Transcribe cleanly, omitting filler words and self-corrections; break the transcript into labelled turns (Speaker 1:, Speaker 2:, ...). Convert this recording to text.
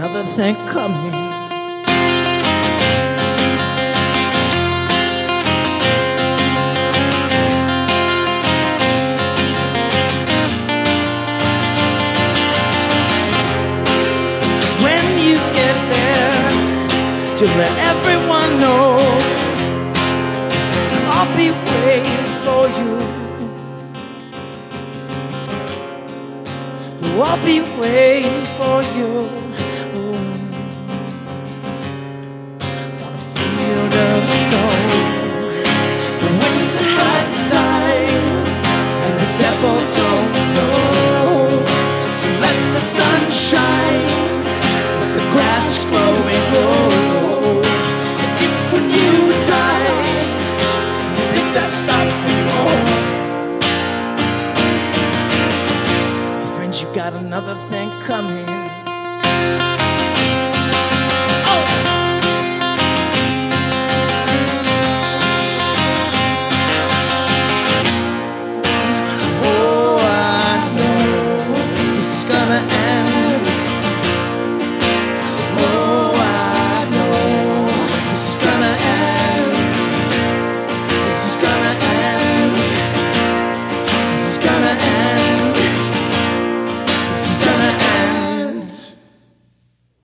Speaker 1: another thing coming. So when you get there, you let everyone know I'll be waiting for you. I'll be waiting for you. On a field of snow, the winter has died and the devil don't know. So let the sun shine, let the grass grow and grow. So if when you die, you think there's something more, you got another thing coming.